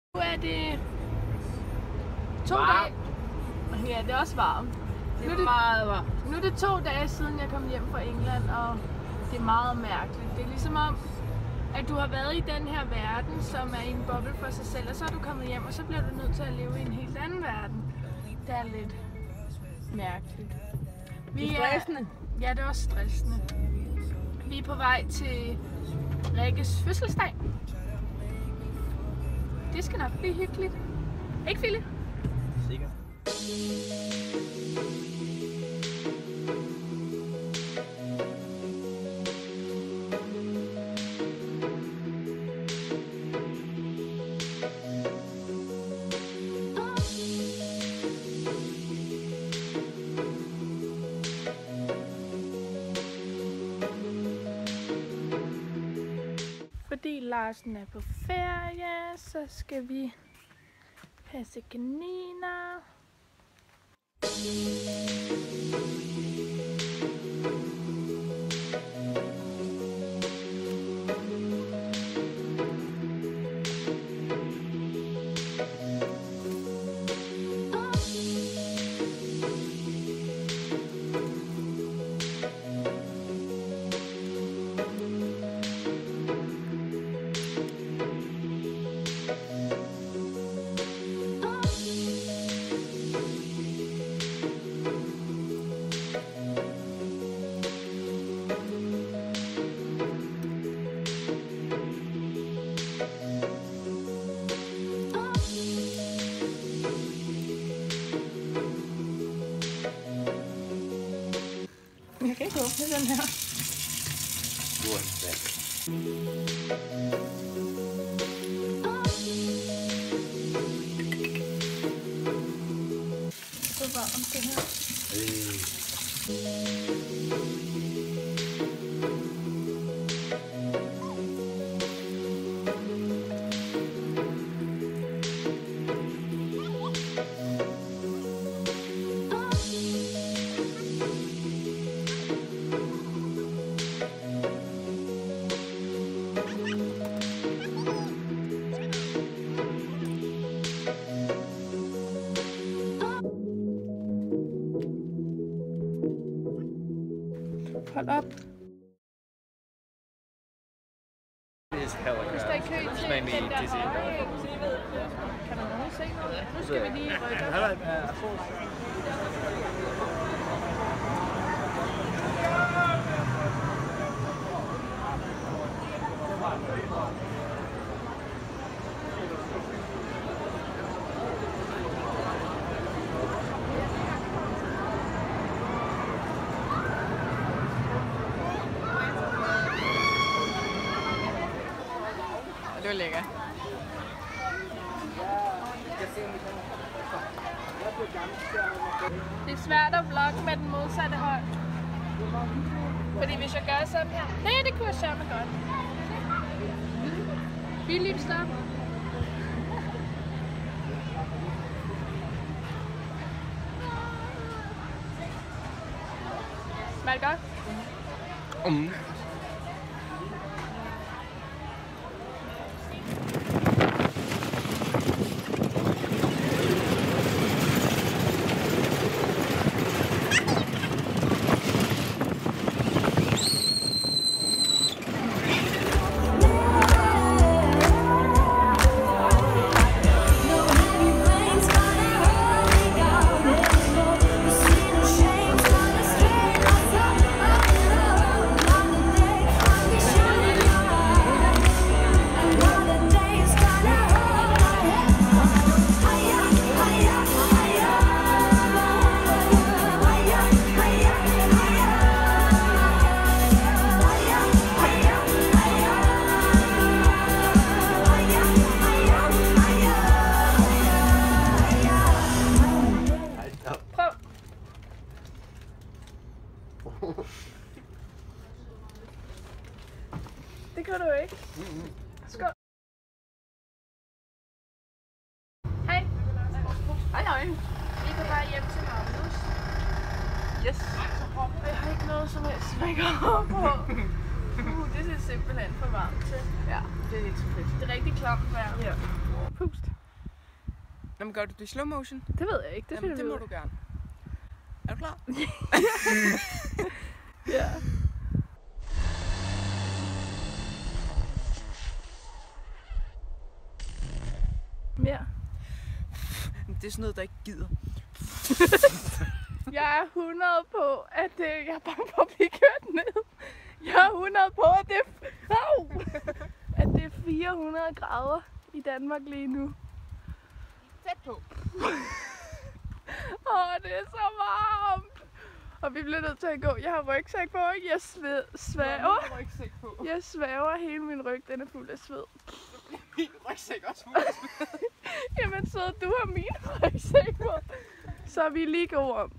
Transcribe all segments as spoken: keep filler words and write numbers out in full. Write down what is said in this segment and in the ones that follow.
Nu er det to dage. Ja, det er også varmt. Det er, det er meget varmt. Nu er det to dage siden jeg kom hjem fra England, og det er meget mærkeligt. Det er ligesom om, at du har været i den her verden, som er i en boble for sig selv, og så er du kommet hjem, og så bliver du nødt til at leve i en helt anden verden. Det er lidt mærkeligt. Vi det er stressende. Er, ja, det er også stressende. Vi er på vej til Rikkes fødselsdag. Det skal nok blive hyggeligt. Ikke, Philip? Sikkert. Fordi Larsen er på ferie, så skal vi passe kaniner. Jeg kan ikke åbne den her. Det er varmt det her. Hold op. It's hella Hvis der er kø til made me den der dizzy. høje. Kan du nogen se noget? Nu skal vi lige rykke op. Det var lækkert. Det er svært at vlogge med den modsatte hånd. Fordi hvis jeg gør sådan her... Nej, det kunne jeg sørme godt. Philip, stop. Smager det godt? Mm. Det kan du ikke. Skål. Hej. Hej hej. Vi er på vej hjem til Magnus. Yes. Og jeg har ikke noget som helst make på. Uh, det ser simpelthen for varmt til. Ja, det er ikke så fedt. Det er rigtig klamt vejr. Ja. Pust. Nå, men gør du det i slow motion? Det ved jeg ikke. Det, Jamen, det må du gerne. Er du klar? Ja. Mere. Det er sådan noget, der ikke gider. Jeg er hundrede på, at det, jeg er bange for at blive kørt ned. Jeg er hundrede på, at det er, au! At det er fire hundrede grader i Danmark lige nu. Tæt på. Åh, det er så varmt. Og vi bliver nødt til at gå. Jeg har rygsæk på, ikke? Jeg sved, svæver. Rygsæk på. Jeg svæver. Hele min ryg, den er fuld af sved. Min rygsæk også fuld af sved. Jamen så, du har min rygsæk på. Så er vi lige gode om.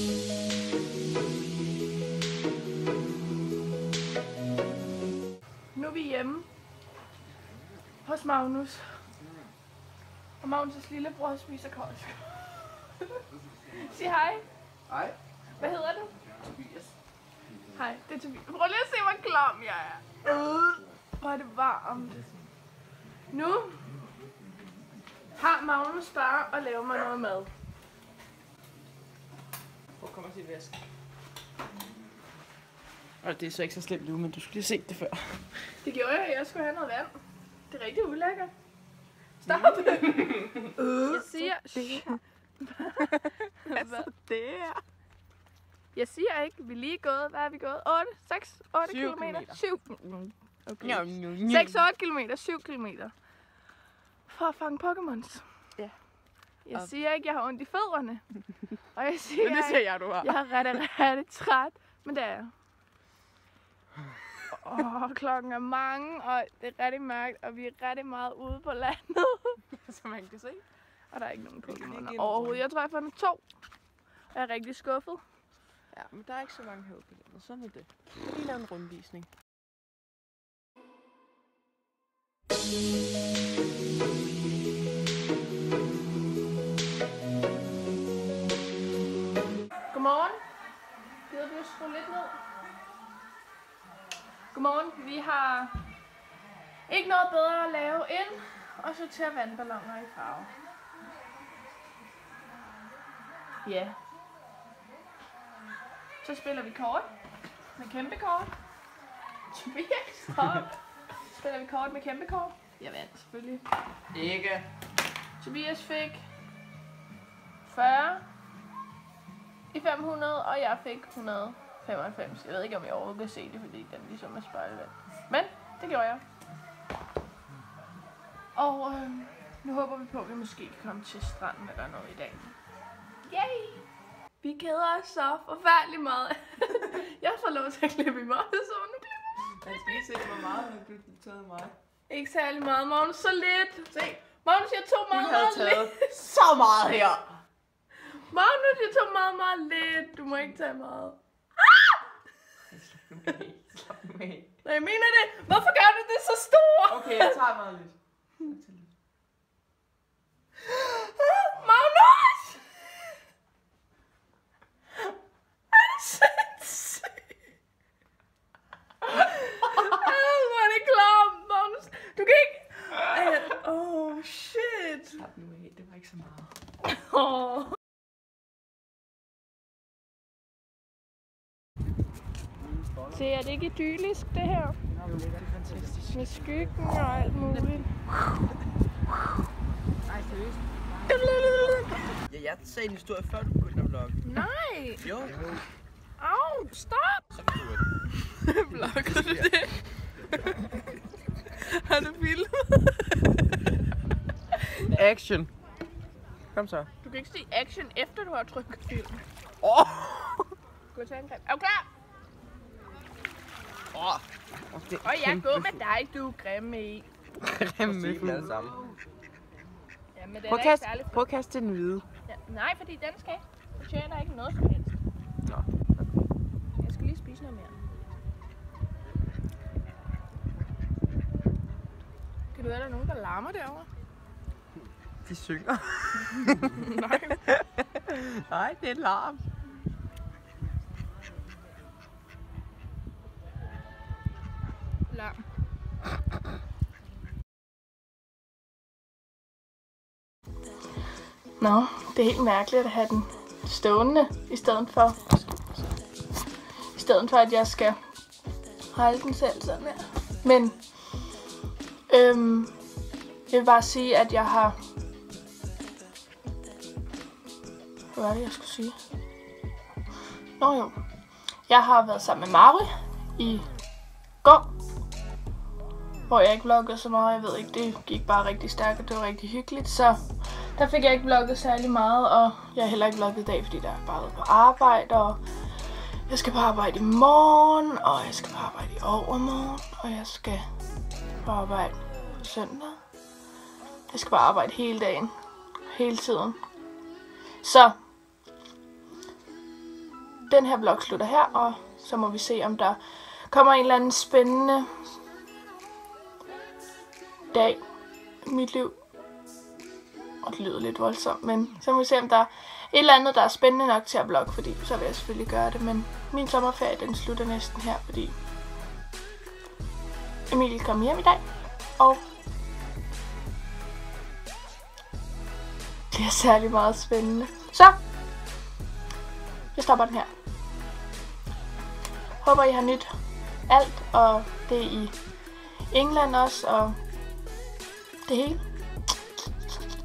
Nu er vi hjemme hos Magnus. Og Magnus' lillebror spiser kolsk. Sig hej. Hej. Hvad hedder du? Tobias. Hej, det er Tobias. Prøv lige at se, hvor klam jeg er. Øh, hvor er det varmt. Nu har Magnus bare at lave mig noget mad. Hvor kommer til væsken? Og det er så ikke så slemt nu, men du skulle lige se det før. Det gjorde jeg, jeg skulle have noget vand. Det er rigtig ulækkert. Stop! Jeg siger... Altså, det er... Jeg siger ikke, vi er lige gået. Hvad er vi gået? otte, seks, otte Syv kilometer? kilometer. syv. Okay. Njau, njau, njau. seks, otte kilometer, syv kilometer. For at fange Pokémons. Ja. Jeg Og- siger ikke, jeg har ondt i fødderne. Og jeg siger, Men det siger ikke, jeg, du har. jeg er rigtig, rigtig træt. Men det er jeg. Åh, klokken er mange, og det er rigtig mørkt, og vi er rigtig meget ude på landet. Så man kan se. Og der er ikke nogen kan lige Pokémon give overhovedet. Jeg tror, jeg har fundet to. Jeg er rigtig skuffet. Ja, men der er ikke så mange herude på landet. Sådan er det. Lige lave en rundvisning. Godmorgen. Gider du skrue lidt ned? Godmorgen. Vi har ikke noget bedre at lave end at sortere vandballoner i farve. Ja. Så spiller vi kort. Med kæmpe kort. Tobias, stop. Spiller vi kort med kæmpe kort. Jeg vandt selvfølgelig. Ikke. Tobias fik fyrre i fem hundrede, og jeg fik et hundrede og femoghalvfems. Jeg ved ikke, om jeg overhovedet kan se det, fordi den ligesom er spejlvand. Men det gjorde jeg. Og øh, nu håber vi på, at vi måske kan komme til stranden eller noget i dag. Yay! Vi keder os så forfærdeligt meget. Jeg får lov til at klippe i morgen, så nu klipper Jeg skal lige se, hvor meget har du taget mig. ikke særlig meget. Magnus, så lidt. Se. Magnus, jeg tog meget, havde meget taget lidt. så meget her. Magnus, jeg tog meget, meget lidt. Du må ikke tage meget. Slap nu af. Nej, jeg mener det. Hvorfor gør du det så stort? Okay, jeg tager meget lidt. Magnus! Er det sindssygt? Åh, hvor er det klamt, Magnus. Du kan ikke... Ej, oh, shit. Slap nu af, det var ikke så meget. Oh. Se, er det ikke idyllisk, det her? Det er fantastisk. Med skyggen og alt muligt. Nej, seriøst. Ja, jeg sagde en historie før du begyndte at vlogge. Nej! Jo. Au, stop! Så kan du det. Vlogger du det? Har du filmet? Action. Kom så. Du kan ikke se action efter du har trykket film. Åh! Oh. Gå til angreb. Er du klar? Oh. Og jeg går med dig, du er grimme i. Grimme Det er det samme. Ja, men den Prøv er at ikke kaste, særlig prøv at kaste den hvide. ja, nej, fordi den skal fortjener ikke noget som helst. Nå. Jeg skal lige spise noget mere. Kan du høre, der er nogen, der larmer derovre? De synger. Nej. Nej, det er larm. Nå, det er helt mærkeligt at have den stående, i stedet for, i stedet for at jeg skal holde den selv sådan her. Men, øhm, jeg vil bare sige, at jeg har... Hvad var det, jeg skulle sige? Nå jo. Jeg har været sammen med Mari i går, hvor jeg ikke vloggede så meget. Jeg ved ikke, det gik bare rigtig stærkt, og det var rigtig hyggeligt. Så der fik jeg ikke vlogget særlig meget, og jeg har heller ikke vlogget i dag, fordi der er bare været på arbejde, og jeg skal på arbejde i morgen, og jeg skal på arbejde i overmorgen, og jeg skal på arbejde på søndag. Jeg skal bare arbejde hele dagen, hele tiden. Så den her vlog slutter her, og så må vi se, om der kommer en eller anden spændende dag i mit liv. Og det lyder lidt voldsomt, men så må vi se, om der er et eller andet, der er spændende nok til at vlogge, fordi så vil jeg selvfølgelig gøre det. Men min sommerferie, den slutter næsten her, fordi Emilie kom hjem i dag, og det er særlig meget spændende. Så jeg stopper den her. Håber, I har nyt alt, og det i England også, og det hele.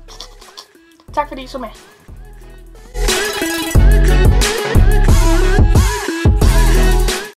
Tak fordi I så med.